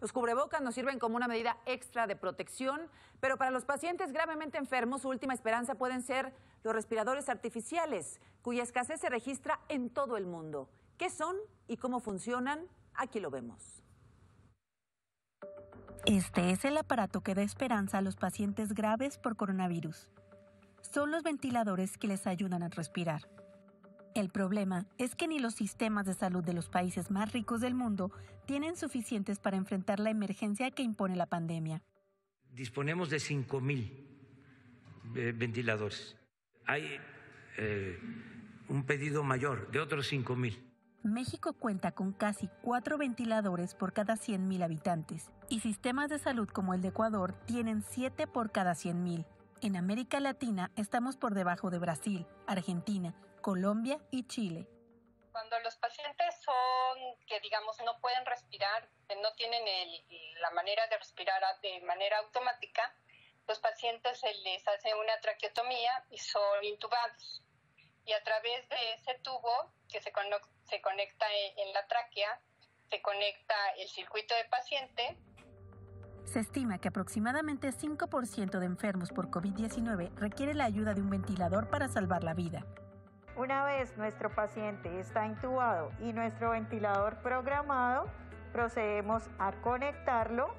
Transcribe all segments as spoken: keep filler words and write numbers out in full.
Los cubrebocas nos sirven como una medida extra de protección, pero para los pacientes gravemente enfermos, su última esperanza pueden ser los respiradores artificiales, cuya escasez se registra en todo el mundo. ¿Qué son y cómo funcionan? Aquí lo vemos. Este es el aparato que da esperanza a los pacientes graves por coronavirus. Son los ventiladores que les ayudan a respirar. El problema es que ni los sistemas de salud de los países más ricos del mundo tienen suficientes para enfrentar la emergencia que impone la pandemia. Disponemos de cinco mil eh, ventiladores. Hay eh, un pedido mayor de otros cinco mil. México cuenta con casi cuatro ventiladores por cada cien mil habitantes y sistemas de salud como el de Ecuador tienen siete por cada cien mil. En América Latina estamos por debajo de Brasil, Argentina, Colombia y Chile. Cuando los pacientes son, que digamos no pueden respirar, que no tienen el, la manera de respirar de manera automática, los pacientes se les hace una traqueotomía y son intubados. Y a través de ese tubo que se, con, se conecta en la tráquea, se conecta el circuito de paciente. Se estima que aproximadamente cinco por ciento de enfermos por COVID diecinueve requiere la ayuda de un ventilador para salvar la vida. Una vez nuestro paciente está intubado y nuestro ventilador programado, procedemos a conectarlo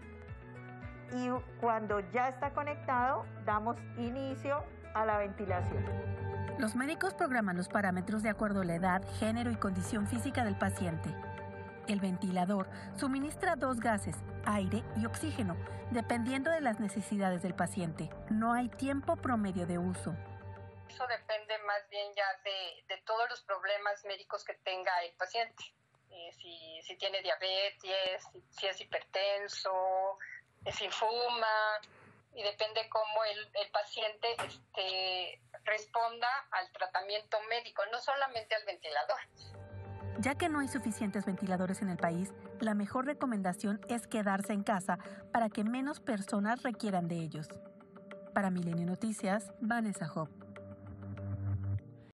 y cuando ya está conectado, damos inicio a la ventilación. Los médicos programan los parámetros de acuerdo a la edad, género y condición física del paciente. El ventilador suministra dos gases, aire y oxígeno, dependiendo de las necesidades del paciente. No hay tiempo promedio de uso. Eso depende más bien ya de, de todos los problemas médicos que tenga el paciente. Eh, si, si tiene diabetes, si, si es hipertenso, si fuma, y depende cómo el, el paciente este, responda al tratamiento médico, no solamente al ventilador. Ya que no hay suficientes ventiladores en el país, la mejor recomendación es quedarse en casa para que menos personas requieran de ellos. Para Milenio Noticias, Vanessa Hope.